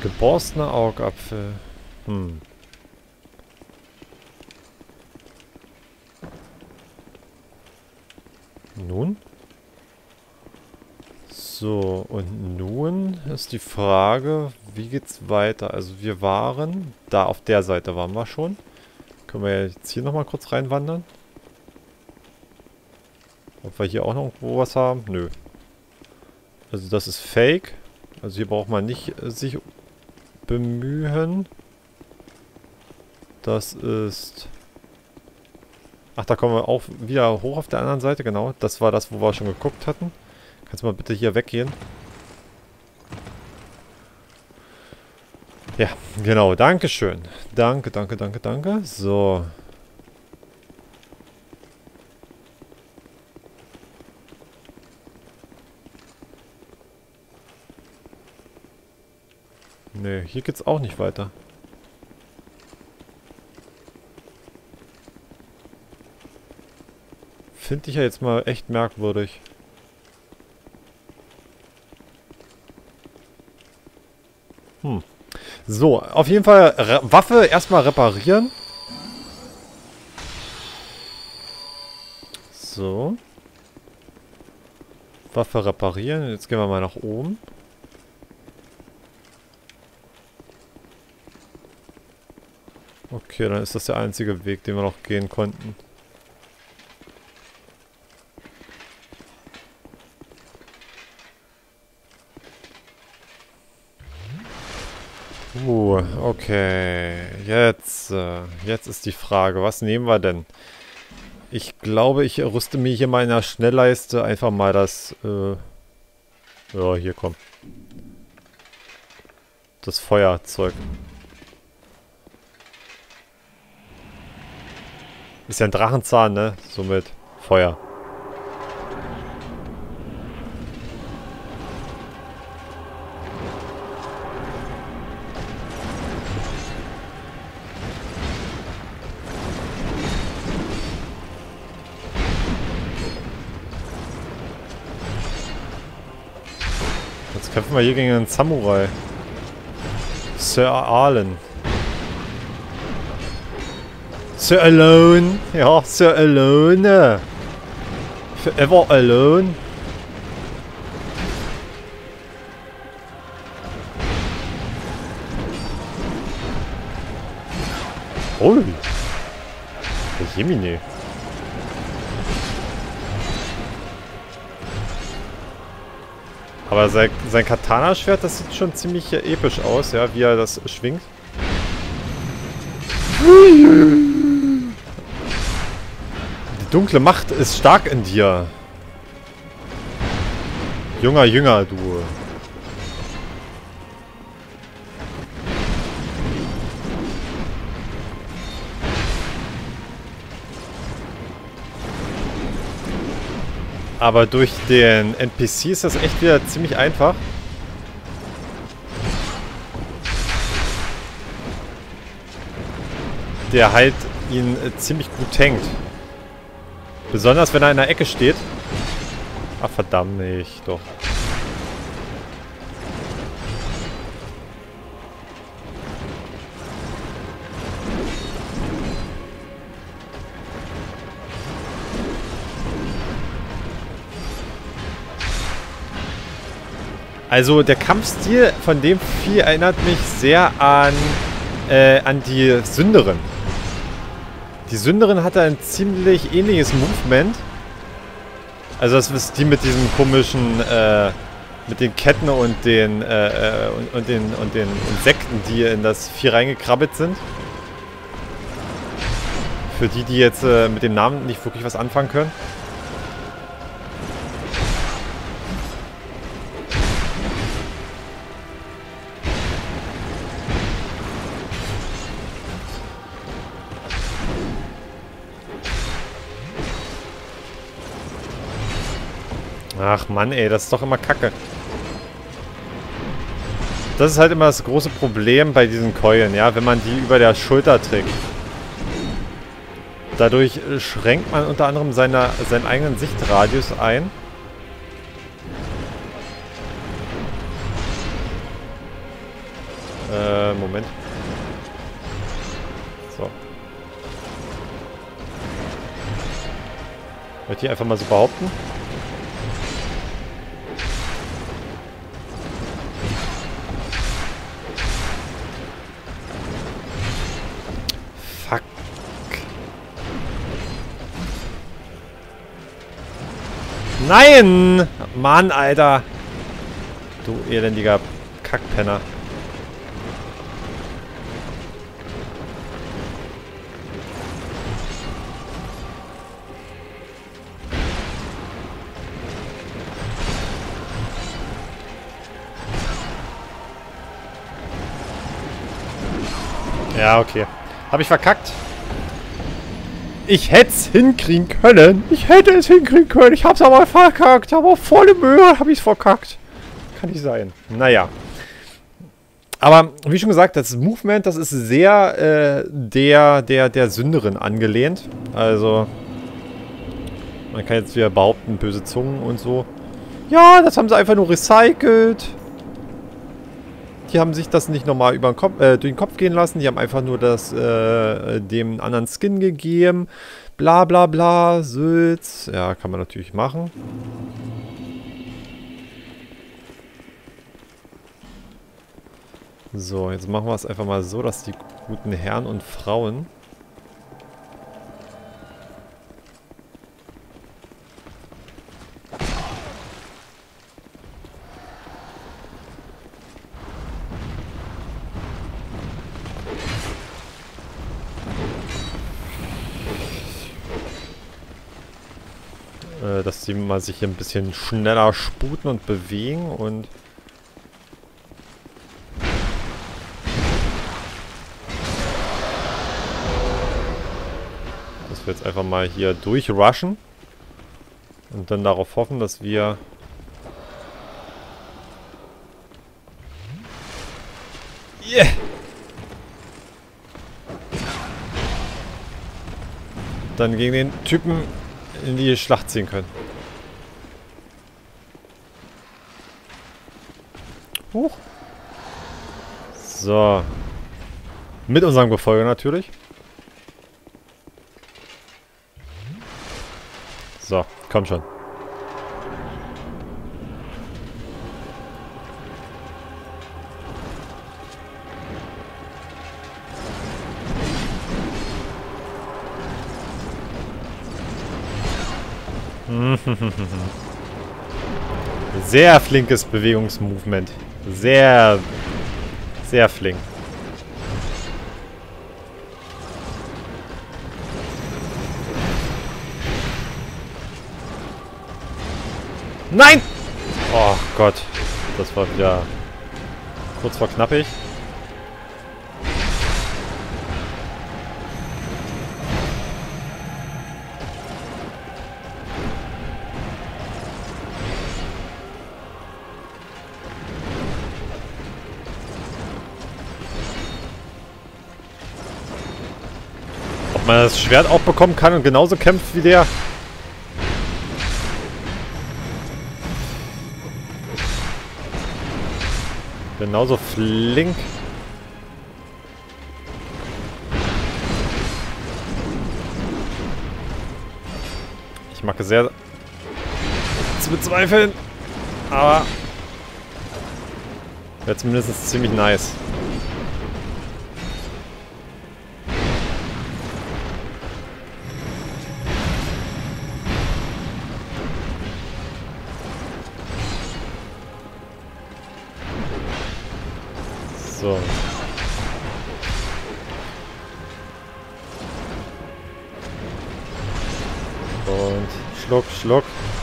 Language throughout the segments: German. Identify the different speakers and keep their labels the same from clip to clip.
Speaker 1: Geborstener Augapfel. Hm. Nun? So, und nun ist die Frage, wie geht's weiter? Also wir waren, da auf der Seite waren wir schon. Können wir jetzt hier nochmal kurz reinwandern? Ob wir hier auch noch irgendwo was haben? Nö. Also das ist Fake. Also hier braucht man nicht sich bemühen. Das ist... Ach, da kommen wir auch wieder hoch auf der anderen Seite, genau. Das war das, wo wir schon geguckt hatten. Kannst du mal bitte hier weggehen? Ja, genau. Dankeschön. Danke, danke, danke, danke. So. Nee, hier geht's auch nicht weiter. Finde ich ja jetzt mal echt merkwürdig. So, auf jeden Fall Waffe erstmal reparieren. So. Waffe reparieren. Jetzt gehen wir mal nach oben. Okay, dann ist das der einzige Weg, den wir noch gehen konnten. Okay. Jetzt ist die Frage, was nehmen wir denn? Ich glaube, ich rüste mir hier mal in der Schnellleiste einfach mal das, ja, hier kommt. Das Feuerzeug. Ist ja ein Drachenzahn, ne? Somit Feuer. Jetzt kämpfen wir hier gegen einen Samurai. Sir Arlen. Sir Alone. Ja, Sir Alone. Forever Alone. Oh. Der Jemine. Aber sein Katana-Schwert, das sieht schon ziemlich episch aus, ja, wie er das schwingt. Die dunkle Macht ist stark in dir. Junger Jünger, du. Aber durch den NPC ist das echt wieder ziemlich einfach. Der halt ihn ziemlich gut tankt. Besonders wenn er in der Ecke steht. Ach verdammt nicht, doch. Also der Kampfstil von dem Vieh erinnert mich sehr an die Sünderin. Die Sünderin hatte ein ziemlich ähnliches Movement. Also das ist die mit diesem komischen, mit den Ketten und den Insekten, die in das Vieh reingekrabbelt sind. Für die, die jetzt mit dem Namen nicht wirklich was anfangen können. Ach Mann, ey, das ist doch immer Kacke. Das ist halt immer das große Problem bei diesen Keulen, ja, wenn man die über der Schulter trägt. Dadurch schränkt man unter anderem seinen eigenen Sichtradius ein. Moment. So. Möchte ich einfach mal so behaupten. Fuck. Nein! Mann, Alter. Du elendiger Kackpenner. Ja, okay. Habe ich verkackt? Ich hätte es hinkriegen können. Ich hätte es hinkriegen können. Ich habe es aber verkackt. Aber volle Mühe habe ich es verkackt. Kann nicht sein. Naja. Aber wie schon gesagt, das Movement, das ist sehr der Sünderin angelehnt. Also, man kann jetzt wieder behaupten, böse Zungen und so. Ja, das haben sie einfach nur recycelt. Die haben sich das nicht nochmal über den Kopf, durch den Kopf gehen lassen. Die haben einfach nur das dem anderen Skin gegeben. Bla bla bla. Sülz. Ja, kann man natürlich machen. So, jetzt machen wir es einfach mal so, dass die guten Herren und Frauen dass die mal sich ein bisschen schneller sputen und bewegen und dass wir jetzt einfach mal hier durchrushen und dann darauf hoffen, dass wir dann gegen den Typen in die Schlacht ziehen können. Huch. So. Mit unserem Gefolge natürlich. So, komm schon. Sehr flinkes Bewegungsmovement. Sehr, sehr flink. Nein! Oh Gott. Das war wieder kurz vor knappig. Ob man das Schwert auch bekommen kann und genauso kämpft wie der. Genauso flink. Ich mag es sehr zu bezweifeln. Aber wäre zumindest ziemlich nice. So. Und Schluck, Schluck.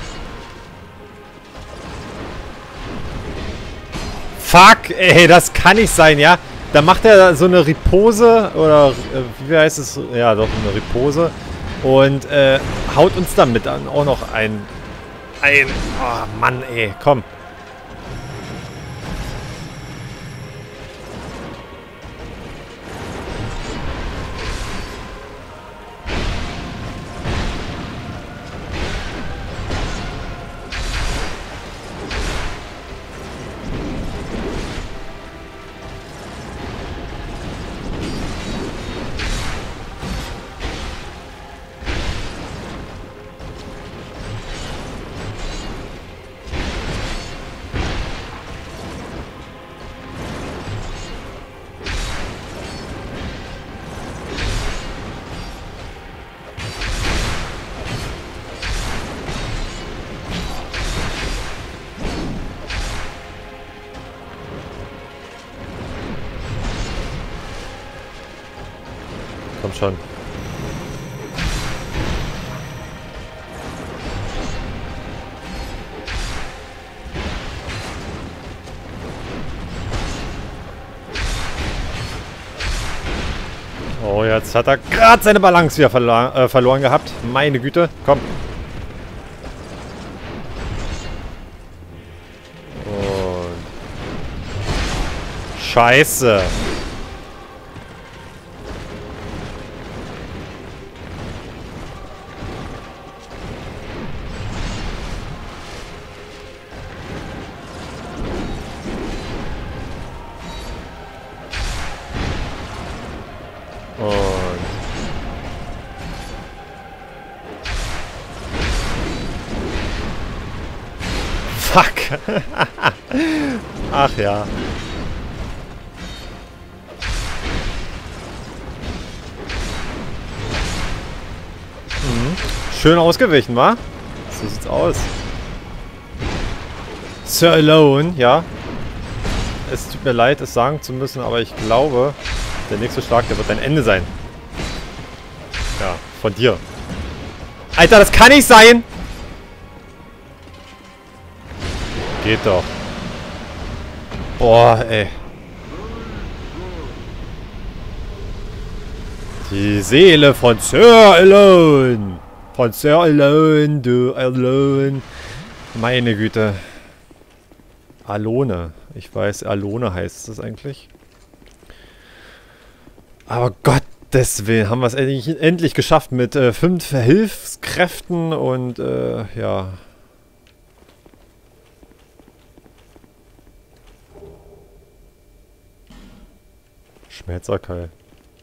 Speaker 1: Fuck, ey, das kann nicht sein, ja? Da macht er so eine Ripose, oder wie heißt es? Ja, doch, eine Ripose. Und haut uns damit dann auch noch ein... Oh Mann, ey, komm. komm schon. Oh, jetzt hat er gerade seine Balance wieder verloren gehabt. Meine Güte, komm. Und Scheiße. Und fuck. Ach ja. Schön ausgewichen, wa? So sieht's aus. Sir Alone, ja. Es tut mir leid, es sagen zu müssen, aber ich glaube, der nächste Schlag, der wird dein Ende sein. Ja, von dir. Alter, das kann nicht sein! Geht doch. Boah, ey. Die Seele von Sir Alone. Von Sir Alone, du Alone. Meine Güte. Alone. Ich weiß, Alone heißt es eigentlich. Aber Gottes Willen, haben wir es endlich geschafft mit 5 Hilfskräften und ja. Schmerzerkeil.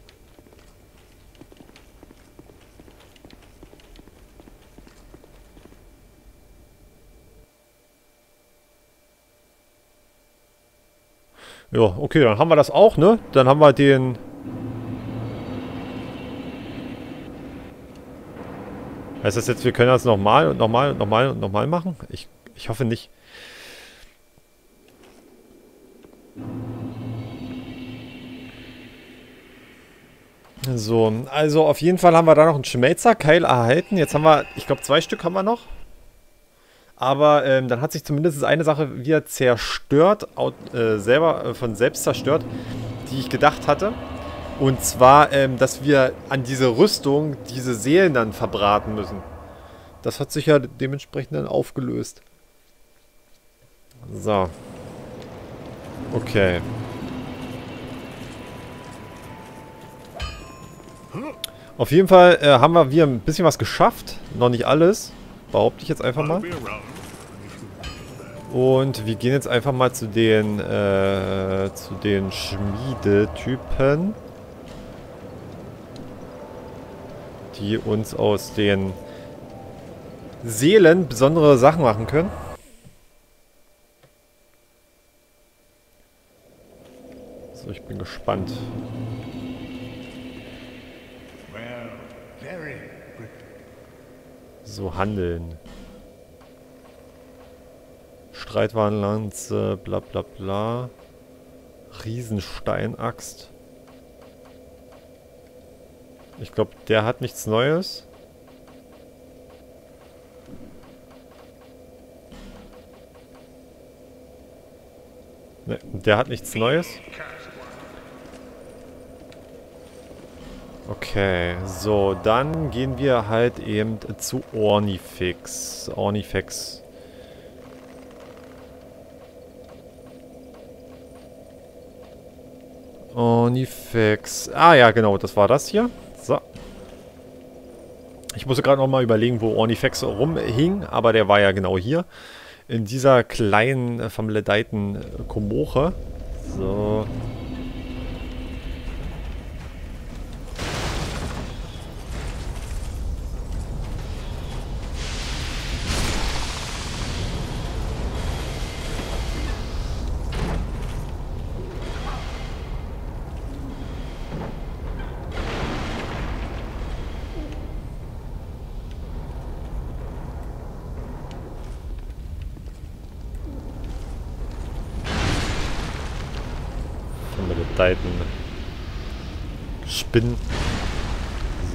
Speaker 1: Ja, okay, dann haben wir das auch, ne? Dann haben wir den... Heißt das jetzt, wir können das nochmal und nochmal und nochmal und nochmal machen? Ich hoffe nicht. So, also auf jeden Fall haben wir da noch einen Schmelzerkeil erhalten. Jetzt haben wir, ich glaube 2 Stück haben wir noch. Aber dann hat sich zumindest eine Sache wieder zerstört, von selbst zerstört, die ich gedacht hatte. Und zwar, dass wir an diese Rüstung diese Seelen dann verbraten müssen. Das hat sich ja dementsprechend dann aufgelöst. So. Okay. Auf jeden Fall haben wir wieder ein bisschen was geschafft. Noch nicht alles. Behaupte ich jetzt einfach mal. Und wir gehen jetzt einfach mal zu den Schmiedetypen, die uns aus den Seelen besondere Sachen machen können. So, ich bin gespannt. So, handeln. Streitwarenlanze, bla bla bla. Riesensteinaxt. Ich glaube, der hat nichts Neues. Ne, der hat nichts Neues. Okay, so, dann gehen wir halt eben zu Ornifex. Ornifex. Ornifex. Ah ja, genau, das war das hier. So. Ich musste gerade noch mal überlegen, wo Ornifex rumhing, aber der war ja genau hier. In dieser kleinen, vermaledeiten Komoche. So. Spinnen.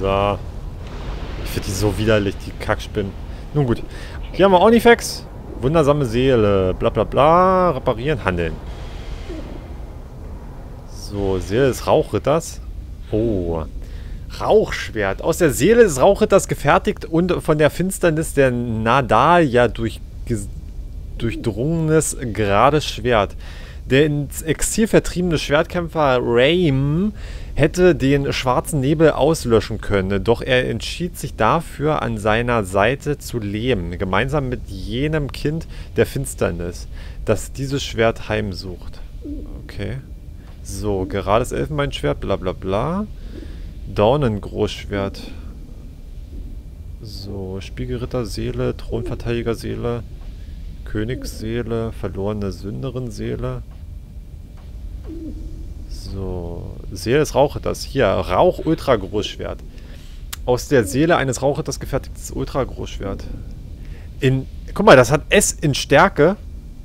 Speaker 1: So. Ich finde die so widerlich, die Kackspinnen. Nun gut. Hier haben wir Onifex. Wundersame Seele. Bla bla bla. Reparieren, handeln. So, Seele des Rauchritters. Oh. Rauchschwert. Aus der Seele des Rauchritters gefertigt und von der Finsternis der Nadalia durchdrungenes gerades Schwert. Der ins Exil vertriebene Schwertkämpfer Raim hätte den schwarzen Nebel auslöschen können, doch er entschied sich dafür, an seiner Seite zu leben, gemeinsam mit jenem Kind der Finsternis, das dieses Schwert heimsucht. Okay. So, gerades Elfenbeinschwert, bla bla bla. Dornengroßschwert. So, Spiegelritterseele, Thronverteidigerseele, Königsseele, verlorene Sünderin-Seele. So, Seele des Rauchritters. Hier, Rauch-Ultra-Großschwert. Aus der Seele eines Rauchritters gefertigtes Ultra-Großschwert. Guck mal, das hat S in Stärke.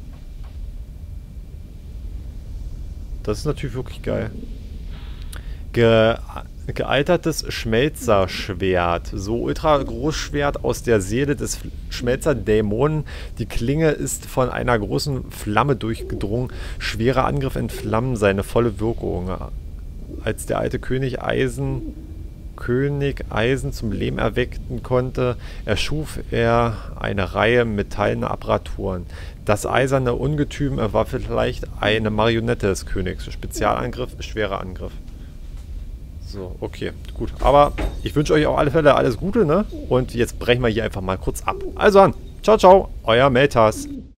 Speaker 1: Das ist natürlich wirklich geil. Gealtertes Schmelzerschwert. So, Ultra-Großschwert aus der Seele des Schmelzerdämonen. Die Klinge ist von einer großen Flamme durchgedrungen. Schwerer Angriff entflammen seine volle Wirkung. Als der alte König Eisen zum Leben erwecken konnte, erschuf er eine Reihe metallener Apparaturen. Das eiserne Ungetüm war vielleicht eine Marionette des Königs. Spezialangriff, schwerer Angriff. So, okay, gut. Aber ich wünsche euch auf alle Fälle alles Gute, ne? Und jetzt brechen wir hier einfach mal kurz ab. Also an. Ciao, ciao. Euer Meltas.